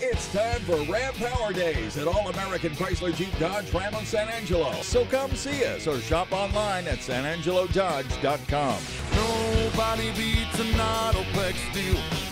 It's time for Ram Power Days at All American Chrysler Jeep Dodge Ram of San Angelo. So come see us or shop online at sanangelododge.com. Nobody beats an Autoplex deal.